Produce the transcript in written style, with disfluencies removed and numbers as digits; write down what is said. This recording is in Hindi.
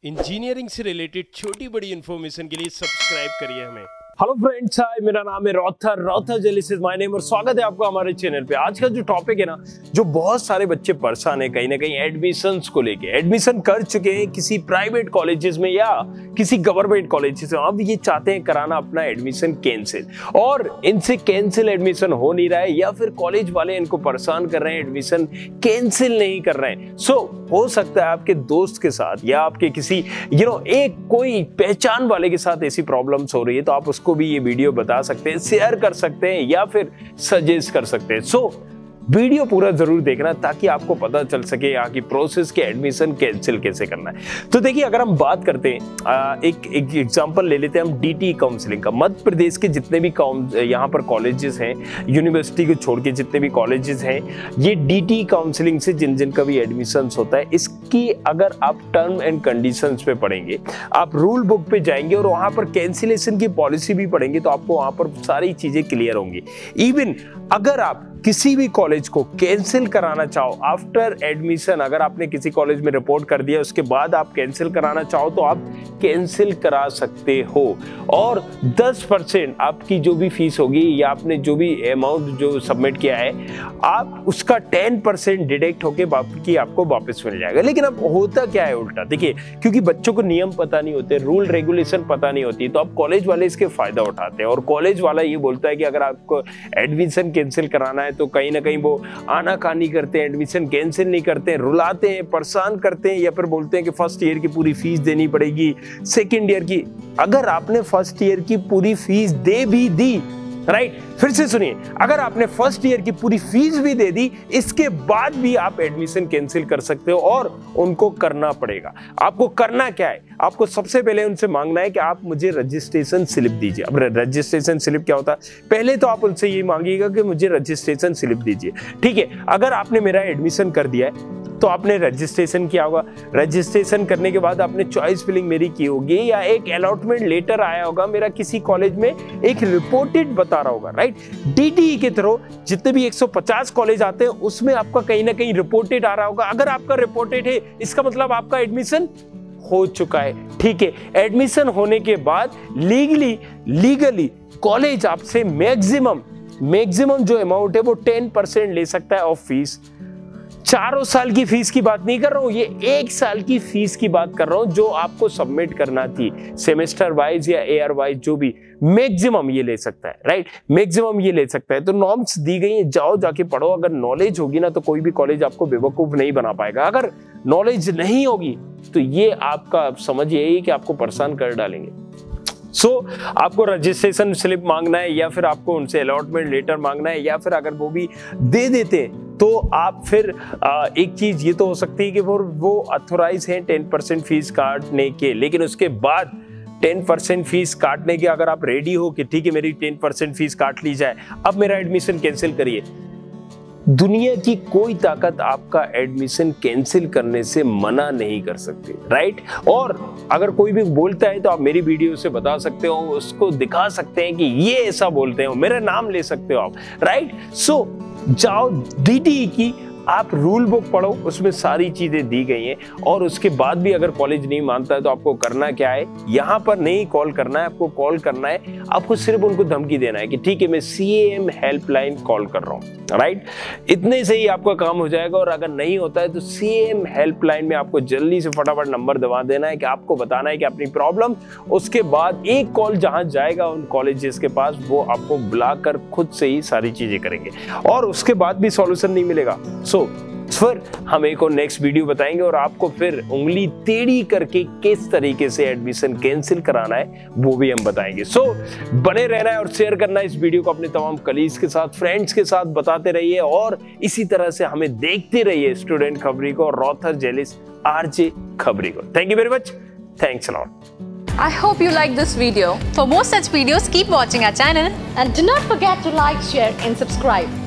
इंजीनियरिंग से रिलेटेड छोटी बड़ी इन्फॉर्मेशन के लिए सब्सक्राइब करिए हमें। हेलो फ्रेंड्स, हाय, मेरा नाम है Rother Jelis is my name और स्वागत है आपका हमारे चैनल पे। आज का जो टॉपिक है ना, जो बहुत सारे बच्चे परेशान है कहीं ना कहीं एडमिशंस को लेके। एडमिशन कर चुके हैं किसी प्राइवेट कॉलेजेस में या किसी गवर्नमेंट कॉलेजेस में, अब ये चाहते हैं कराना अपना एडमिशन कैंसिल, और इनसे कैंसिल एडमिशन हो नहीं रहा है या फिर कॉलेज वाले इनको परेशान कर रहे हैं, एडमिशन कैंसिल नहीं कर रहे हैं। सो हो सकता है आपके दोस्त के साथ या आपके किसी एक कोई पहचान वाले के साथ ऐसी प्रॉब्लम्स हो रही है, तो आप को भी ये वीडियो बता सकते हैं, शेयर कर सकते हैं या फिर सजेस्ट कर सकते हैं। सो वीडियो पूरा जरूर देखना ताकि आपको पता चल सके यहाँ की प्रोसेस के एडमिशन कैंसिल कैसे करना है। तो देखिए, अगर हम बात करते हैं एक एग्जांपल ले लेते हैं हम डीटी काउंसलिंग का। मध्य प्रदेश के जितने भी यहाँ पर कॉलेजेस हैं, यूनिवर्सिटी को छोड़ के जितने भी कॉलेजेस हैं, ये डीटी काउंसलिंग से जिनका भी एडमिशंस होता है, इसकी अगर आप टर्म एंड कंडीशंस पे पढ़ेंगे, आप रूल बुक पे जाएंगे और वहां पर कैंसिलेशन की पॉलिसी भी पढ़ेंगे, तो आपको वहां पर सारी चीजें क्लियर होंगी। इवन अगर आप किसी भी कॉलेज को कैंसिल कराना चाहो आफ्टर एडमिशन, अगर आपने किसी कॉलेज में रिपोर्ट कर दिया उसके बाद आप कैंसिल कराना चाहो तो आप कैंसिल करा सकते हो, और 10% आपकी जो भी फीस होगी या आपने जो भी अमाउंट जो सबमिट किया है, आप उसका 10% डिडक्ट होके बाकी आपको वापस मिल जाएगा। लेकिन अब होता क्या है उल्टा, देखिए, क्योंकि बच्चों को नियम पता नहीं होते, रूल रेगुलेशन पता नहीं होती, तो अब कॉलेज वाले इसके फायदा उठाते हैं, और कॉलेज वाला ये बोलता है कि अगर आपको एडमिशन कैंसिल कराना है तो कहीं ना कहीं वो आनाकानी करते हैं, एडमिशन कैंसिल नहीं करते हैं, रुलाते हैं, परेशान करते हैं, या फिर बोलते हैं कि फर्स्ट ईयर की पूरी फीस देनी पड़ेगी, सेकंड ईयर की। अगर आपने फर्स्ट ईयर की पूरी फीस दे भी दी, राइट, फिर से सुनिए, अगर आपने फर्स्ट ईयर की पूरी फीस भी दे दी, इसके बाद भी आप एडमिशन कैंसिल कर सकते हो और उनको करना पड़ेगा। आपको करना क्या है, आपको सबसे पहले उनसे मांगना है कि आप मुझे रजिस्ट्रेशन स्लिप दीजिए। अब रजिस्ट्रेशन स्लिप क्या होता है, पहले तो आप उनसे ये मांगिएगा कि मुझे रजिस्ट्रेशन स्लिप दीजिए। ठीक है, अगर आपने मेरा एडमिशन कर दिया है तो आपने रजिस्ट्रेशन किया होगा, रजिस्ट्रेशन करने के बाद आपने चॉइस फिलिंग मेरी की होगी या एक अलॉटमेंट लेटर आया होगा मेरा किसी कॉलेज में, एक रिपोर्टेड बता रहा होगा, राइट। डीटीई के थ्रू जितने भी 150 कॉलेज आते हैं उसमें आपका कहीं ना कहीं रिपोर्टेड आ रहा होगा। अगर आपका रिपोर्टेड है, इसका मतलब आपका एडमिशन हो चुका है। ठीक है, एडमिशन होने के बाद लीगली कॉलेज आपसे मैक्सिमम जो अमाउंट है वो 10% ले सकता है ऑफ फीस। 4 साल की फीस की बात नहीं कर रहा हूं, ये 1 साल की फीस की बात कर रहा हूं जो आपको सबमिट करना थी, सेमेस्टर वाइज या ईयर वाइज, जो भी मैक्सिमम ये ले सकता है, राइट, मैक्सिमम ये ले सकता है। तो नॉर्म्स दी गई हैं, जाओ जाके पढ़ो। अगर नॉलेज होगी ना तो कोई भी कॉलेज आपको बेवकूफ नहीं बना पाएगा। अगर नॉलेज नहीं होगी तो ये आपका समझ यही कि आपको परेशान कर डालेंगे। आपको रजिस्ट्रेशन स्लिप मांगना है या फिर आपको उनसे अलॉटमेंट लेटर मांगना है, या फिर अगर वो भी दे देते हैं तो आप फिर एक चीज ये तो हो सकती है कि वो अथोराइज हैं 10% फीस काटने के, लेकिन उसके बाद 10% फीस काटने के अगर आप रेडी हो कि ठीक है मेरी 10% फीस काट ली जाए, अब मेरा एडमिशन कैंसिल करिए, दुनिया की कोई ताकत आपका एडमिशन कैंसिल करने से मना नहीं कर सकती, राइट। और अगर कोई भी बोलता है तो आप मेरी वीडियो से बता सकते हो, उसको दिखा सकते हैं कि ये ऐसा बोलते हो, मेरा नाम ले सकते हो आप, राइट। सो जाओ डीटीई की आप रूल बुक पढ़ो, उसमें सारी चीजें दी गई हैं, और उसके बाद भी अगर कॉलेज नहीं मानता है तो आपको करना क्या है, यहां पर नहीं कॉल करना है, आपको कॉल करना है, आपको सिर्फ उनको धमकी देना है कि ठीक है मैं CAM हेल्पलाइन कॉल कर रहा हूं, राइट। इतने से ही आपका काम हो जाएगा। और अगर नहीं होता है तो CAM हेल्पलाइन में आपको जल्दी से फटाफट नंबर दबा देना है कि आपको बताना है कि अपनी प्रॉब्लम, उसके बाद एक कॉल जहां जाएगा उन कॉलेजेस के पास, वो आपको बुलाकर खुद से ही सारी चीजें करेंगे, और उसके बाद भी सॉल्यूशन नहीं मिलेगा। फिर हम एक और नेक्स्ट वीडियो बताएंगे और आपको फिर उंगली टेढ़ी करके किस तरीके से एडमिशन कैंसिल कराना है वो भी हम बताएंगे। बने रहना है और शेयर करना है इस वीडियो को अपने तमाम कलीग्स के साथ, फ्रेंड्स के साथ, बताते रहिए, और इसी तरह से हमें देखते रहिए स्टूडेंट खबरी को और रॉथर जेलिस RJ खबरी को। Thank you very much, thanks a lot. I hope you like this video. For more such videos, keep watching our channel and do not forget to like, share and subscribe.